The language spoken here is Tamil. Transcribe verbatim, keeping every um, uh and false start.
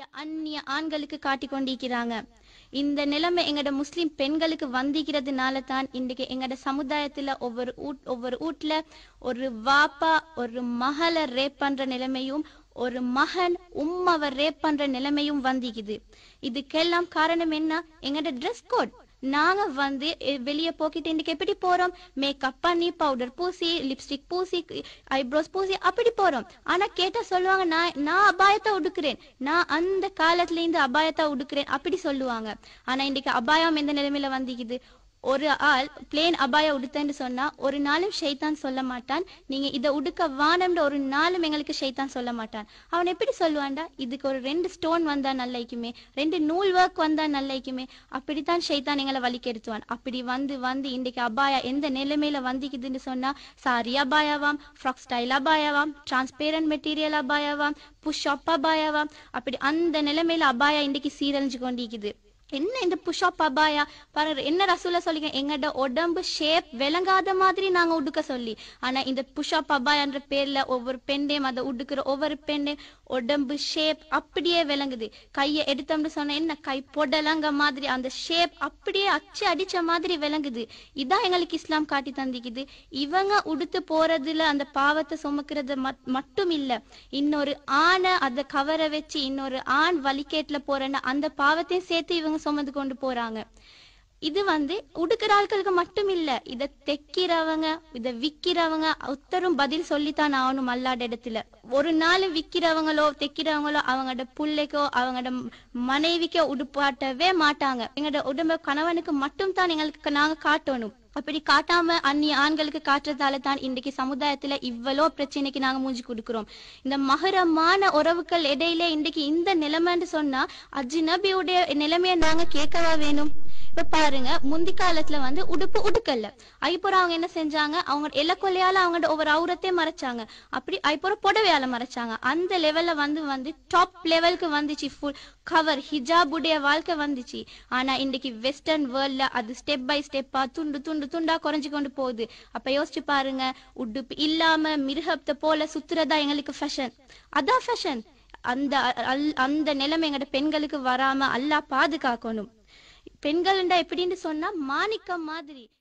அந்நிய ஆண்களுக்கு காட்டி கொண்டிருக்கிறாங்க. இந்த நிலைமை எங்கட முஸ்லிம் பெண்களுக்கு வந்திக்கிறதுனால தான் இன்றைக்கு எங்கட சமுதாயத்துல ஒவ்வொரு ஒவ்வொரு வீட்டுல ஒரு வாப்பா ஒரு மகளை ரேப் பண்ற நிலைமையும் ஒரு மகன் உம்மாவை ரேப் பண்ற நிலைமையும் வந்திக்குது. இதுக்கெல்லாம் காரணம் என்ன? எங்கட ட்ரெஸ் கோட். நாங்க வந்து வெளியே போக்கிட்டு இன்னைக்கு எப்படி போறோம்? மேக்கப் பண்ணி பவுடர் பூசி லிப்ஸ்டிக் பூசி ஐப்ரோஸ் பூசி அப்படி போறோம். ஆனா கேட்டா சொல்லுவாங்க நான் நான் அபாயத்தை உடுக்கிறேன், நான் அந்த காலத்துல இருந்து அபாயத்தை உடுக்கிறேன் அப்படி சொல்லுவாங்க. ஆனா இன்னைக்கு அபாயம் எந்த நிலைமையில வந்திக்குது? ஒரு ஆள் பிளேன் அபாய உடுத்தன்னு சொன்னா ஒரு நாளும் ஷைத்தான் சொல்ல மாட்டான் நீங்க இதை உடுக்க வானம்ன்ற ஒரு நாளும் எங்களுக்கு ஷைத்தான் சொல்ல மாட்டான். அவன் எப்படி சொல்லுவான்டா, இதுக்கு ஒரு ரெண்டு ஸ்டோன் வந்தா நல்லைக்குமே, ரெண்டு நூல் ஒர்க் வந்தா நல்லைக்குமே, அப்படித்தான் ஷைத்தான் எங்களை வலிக்கெடுத்துவான். அப்படி வந்து வந்து இன்றைக்கு அபாயா எந்த நிலைமையில வந்திக்குதுன்னு சொன்னா சாரி அபாயாவாம், ஃப்ராக் ஸ்டைல் அபாயாவாம், டிரான்ஸ்பேரண்ட் மெட்டீரியல் அபாயாவாம், புஷ் அப் அபாயாவாம், அப்படி அந்த நிலைமையில அபாயா இன்றைக்கு சீரழிஞ்சு கொண்டிருக்குது. என்ன இந்த புஷ்அப் அபாயா பாரு, என்ன ரசூலா சொல்லிக்க எங்கட உடம்பு ஷேப் விளங்காத மாதிரி நாங்க உடுக்க சொல்லி. ஆனா இந்த புஷ்அப் அபாயான்ற பேர்ல ஒவ்வொரு பெண்டையும் அதை உடுக்கிற ஒவ்வொரு பெண்டையும் உடம்பு ஷேப் அப்படியே விளங்குது. கையை எடுத்தோம்னு சொன்ன என்ன கை பொடலங்க மாதிரி அந்த ஷேப் அப்படியே அச்சு அடிச்ச மாதிரி விளங்குது. இதான் எங்களுக்கு இஸ்லாம் காட்டி தந்திக்குது. இவங்க உடுத்து போறதுல அந்த பாவத்தை சுமக்கிறது மட்டும் இல்ல, இன்னொரு ஆணை அதை கவர வச்சு இன்னொரு ஆண் வலிக்கேட்டுல போறேன்னா அந்த பாவத்தையும் சேர்த்து இவங்க சுமந்து கொண்டு போறாங்க. இது வந்து உடுக்கிற ஆட்களுக்கு மட்டும் இல்ல, இத தைக்கிறவங்க இத விக்கிறவங்க உத்தரும் பதில் சொல்லித்தான் ஆகணும். அல்லாட இடத்துல ஒரு நாள் விக்கிறவங்களோ தைக்கிறவங்களோ அவங்களோட பிள்ளைக்கோ அவங்களோட மனைவிக்கோ உடுப்பாட்டவே மாட்டாங்க. எங்களோட உடம்ப கணவனுக்கு மட்டும் தான் எங்களுக்கு நாங்க காட்டணும். அப்படி காட்டாம அந்நிய ஆண்களுக்கு காட்டுறதால தான் இன்றைக்கு சமுதாயத்துல இவ்வளோ பிரச்சனைக்கு நாங்க மூஞ்சி கொடுக்கிறோம். இந்த மகரமான உறவுகள் இடையில இன்றைக்கு இந்த நிலைமைன்னு சொன்னா அஜ்னபியுடைய நிலைமையை நாங்க கேட்கவா வேணும்? இப்ப பாருங்க, முந்தி காலத்துல வந்து உடுப்பு உடுக்கல்ல, ஐப்புறம் அவங்க என்ன செஞ்சாங்க, அவங்க எல்லை கொள்ளையால அவங்களோட ஒவ்வொரு அவுரத்தையும் மறைச்சாங்க. அப்படி ஐப்புறம் புடவையால மறைச்சாங்க. அந்த லெவல்ல வந்து வந்து டாப் லெவலுக்கு வந்துச்சு, ஃபுல் கவர் ஹிஜாப் உடைய வாழ்க்கை வந்துச்சு. ஆனா இன்னைக்கு வெஸ்டர்ன் வேர்ல்ட்ல அது ஸ்டெப் பை ஸ்டெப்பா துண்டு துண்டு துண்டா குறைஞ்சு கொண்டு போகுது. அப்ப யோசிச்சு பாருங்க, உடுப்பு இல்லாம மிருகத்தை போல சுத்துறதா எங்களுக்கு ஃபேஷன். அதான் ஃபேஷன். அந்த அந்த நிலைமை எங்கட பெண்களுக்கு வராம அல்லாஹ் பாதுகாக்கணும். பெண்கள் எப்படின்னு சொன்னா மாணிக்கம் மாதிரி.